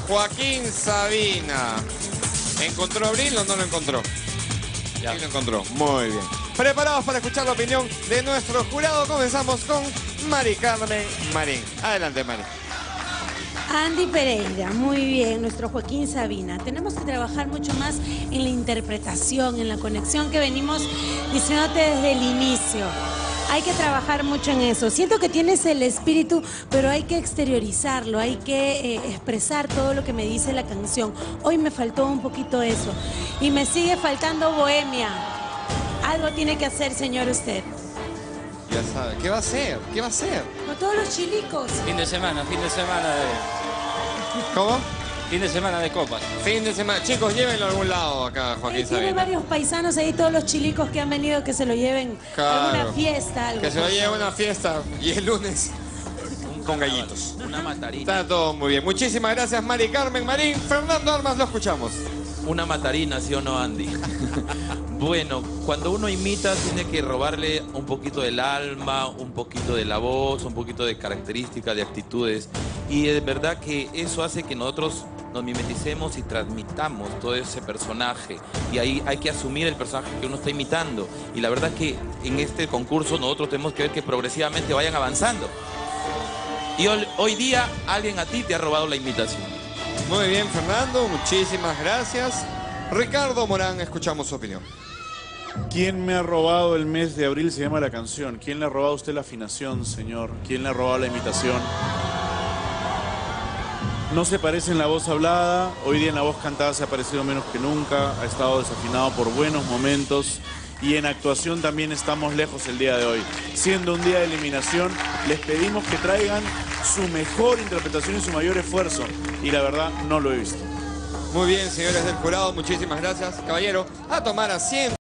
Joaquín Sabina. ¿Encontró Abril o no lo encontró? Ya. Sí lo encontró. Muy bien. Preparados para escuchar la opinión de nuestro jurado. Comenzamos con Mari Carmen Marín. Adelante, Mari. Andy Pereira, muy bien, nuestro Joaquín Sabina. Tenemos que trabajar mucho más en la interpretación, en la conexión que venimos diciéndote desde el inicio. Hay que trabajar mucho en eso. Siento que tienes el espíritu, pero hay que exteriorizarlo, hay que expresar todo lo que me dice la canción. Hoy me faltó un poquito eso. Y me sigue faltando bohemia. Algo tiene que hacer, señor, usted. Ya sabe. ¿Qué va a hacer? ¿Qué va a hacer? Con todos los chilicos. Fin de semana de... ¿Cómo? Fin de semana de copas. Fin de semana. Chicos, llévenlo a algún lado acá, Joaquín Tiene Sabina. varios paisanos ahí, todos los chilicos que han venido, que se lo lleven Claro. a alguna fiesta. Algo, Que se lo por lleve a favor. una fiesta y el lunes con gallitos. Una matarina. Está todo muy bien. Muchísimas gracias, Mari Carmen Marín. Fernando Armas, lo escuchamos. Una matarina, ¿sí o no, Andy? Bueno, cuando uno imita tiene que robarle un poquito del alma, un poquito de la voz, un poquito de características, de actitudes. Y es verdad que eso hace que nosotros nos mimeticemos y transmitamos todo ese personaje. Y ahí hay que asumir el personaje que uno está imitando. Y la verdad es que en este concurso nosotros tenemos que ver que progresivamente vayan avanzando. Y hoy día alguien a ti te ha robado la imitación. Muy bien, Fernando. Muchísimas gracias. Ricardo Morán, escuchamos su opinión. ¿Quién me ha robado el mes de abril? Se llama la canción. ¿Quién le ha robado a usted la afinación, señor? ¿Quién le ha robado la imitación? No se parece en la voz hablada. Hoy día en la voz cantada se ha parecido menos que nunca. Ha estado desafinado por buenos momentos. Y en actuación también estamos lejos el día de hoy. Siendo un día de eliminación, les pedimos que traigan su mejor interpretación y su mayor esfuerzo. Y la verdad, no lo he visto. Muy bien, señores del jurado, muchísimas gracias. Caballero, a tomar asiento.